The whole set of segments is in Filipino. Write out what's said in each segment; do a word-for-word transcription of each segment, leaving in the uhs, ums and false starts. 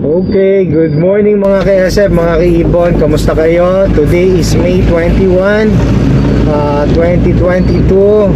Okay, good morning mga ka-S F, mga ka-Ibon. Kamusta kayo? Today is May twenty-first, uh, twenty twenty-two.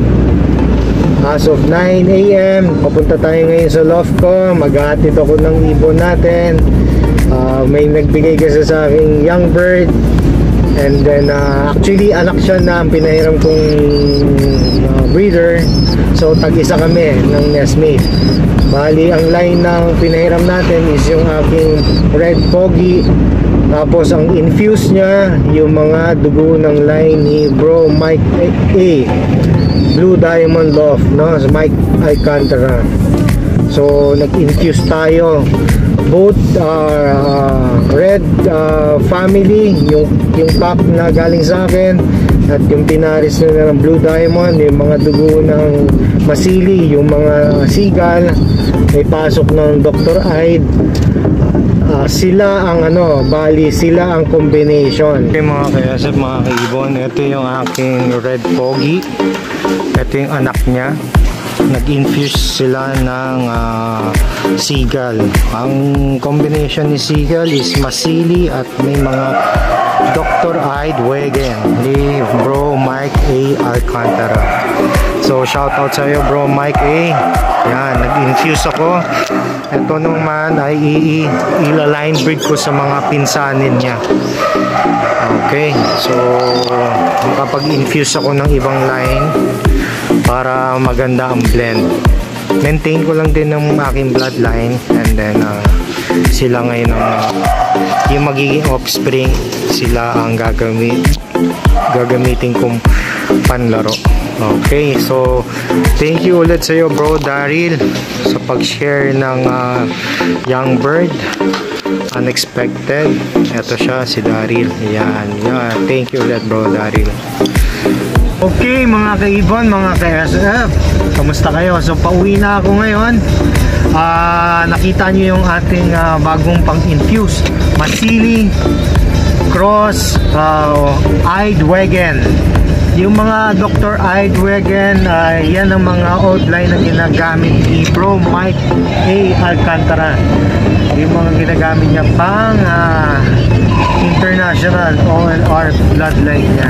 As of nine A M papunta tayo ngayon sa Loft ko. Maghahatid ako ng ibon natin. uh, May nagbigay kasi sa aking youngbird. And then uh, actually anak siya na ang pinahiram kong uh, breeder. So tag-isa kami ng nestmate. Bali, ang line ng pinahiram natin is yung aking red foggy. Tapos ang infuse niya, yung mga dugo ng line ni Bro Mike A, Blue Diamond Loft, no? So Mike Alcantara. So nag-infuse tayo. Both are uh, red uh, family, yung, yung top na galing sa akin, at yung pinaris na ng Blue Diamond, yung mga dugo ng masili, yung mga seagull, may pasok ng Doctor Hyde. Uh, sila ang ano, bali sila ang combination. Okay mga ka-S F, mga ka-Ibon, ito yung aking red foggy. Ito yung anak niya. Nag-infuse sila ng uh, seagull. Ang combination ni seagull is masili at may mga Doctor Hyde Wagon ni Bro Mike A Alcantara. So shout out sa iyo Bro Mike A. Yan, nag-infuse ako. Ito naman ay i-line breed ko sa mga pinsanin niya. Okay, so makapag-infuse ako ng ibang line para maganda ang blend. Maintain ko lang din ng aking bloodline, and then uh, sila ngayon ang uh, yung magiging offspring, sila ang gagamit gagamitin kong panlaro. Okay, so thank you ulit sa iyo Bro Daryl sa pag-share ng uh, young bird. Unexpected. Ito siya, si Daryl. Yan, yan. Thank you ulit Bro Daryl. Okay mga ka-Ibon, mga ka-S F, kamusta kayo? So pauwi na ako ngayon. uh, Nakita nyo yung ating uh, bagong pang-infuse masili cross uh, Eyed Wagon. Yung mga Doctor Eyed Wagon, uh, yan ang mga outline na ginagamit ni Bro Mike A Alcantara. Yung mga ginagamit niya pang uh, international O L R bloodline niya.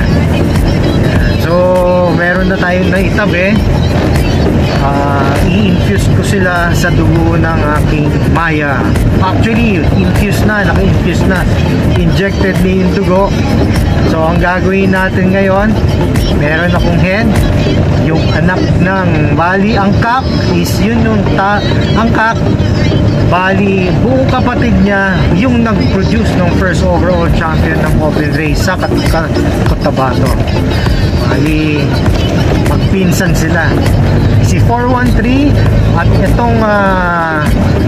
So meron na tayong naitabi. uh, I-infuse ko sila sa dugo ng aking Maya. Actually infuse na, naka-infuse na, injected na yung dugo. So ang gagawin natin ngayon, meron akong hen, yung anak ng bali, ang kak is yun yung ta ang kak bali buong kapatid niya yung nag-produce ng first overall champion ng open race sa Cotabato. Bali magpinsan sila, si four one three at itong uh,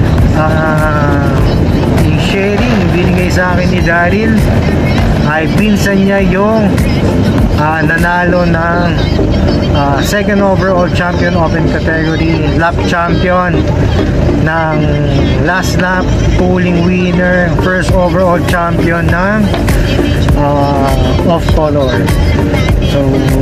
uh, yung sharing binigay sa akin ni Daryl ay pinsan niya yung uh, nanalo ng uh, second overall champion open category, lap champion ng last lap, pulling winner, first overall champion ng uh, off color. So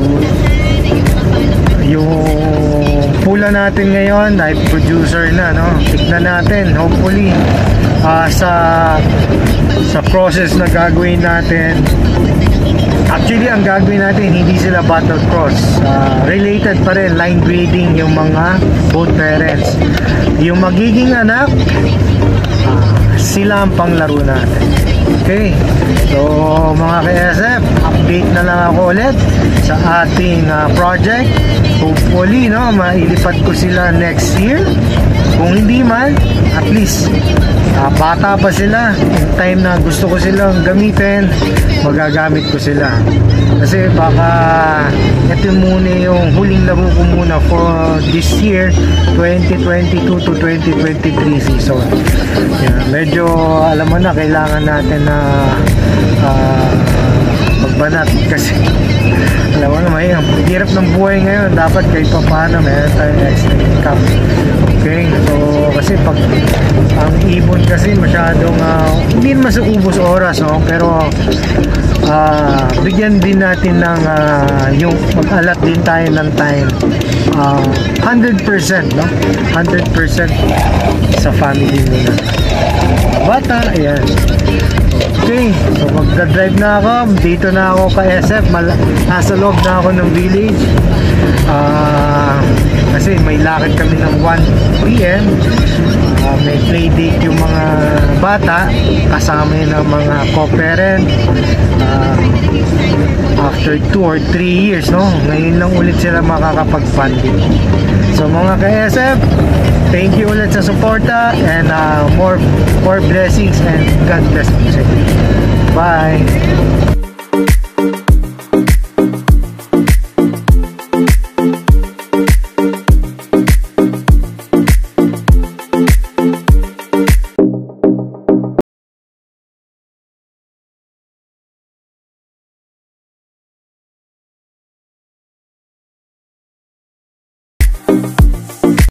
yung pula natin ngayon ay producer na, no? Tignan natin, hopefully uh, sa sa process na gagawin natin. Actually ang gagawin natin hindi sila battle cross, uh, related pa rin, line breeding yung mga both parents. Yung magiging anak, uh, sila ang panglaro natin. Okay, so mga ka-S F, update na lang ako ulit sa ating uh, project. Hopefully, no, mailipat ko sila next year. Kung hindi man, at least uh, bata pa sila, in time na gusto ko silang gamitin, magagamit ko sila. Kasi baka ito muna yung huling laro ko muna for this year, twenty twenty-two to twenty twenty-three season. Yeah, medyo alam mo na, kailangan natin na uh, magbanat kasi alam mo na, may hirap ng buhay ngayon. Dapat kahit pa paano meron tayong extra income. Okay, so kasi pag ang ibon kasi masyadong uh, hindi masubos oras, no? Pero uh, bigyan din natin ng uh, yung mag-alat din tayo ng time, uh, one hundred percent, no? one hundred percent sa family muna. bata. Ayan. Okay, so magdadrive na ako. Dito na ako ka S F. Nasa loob na ako ng village. Uh, kasi may lakad kami ng one P M uh, May play date yung mga bata. Kasama yun ng mga co-parent. uh, After two or three years, no? Ngayon lang ulit sila makakapag-funding. So mga ka S F, thank you ulit sa suporta. And uh, more, more blessings and God bless you. Bye.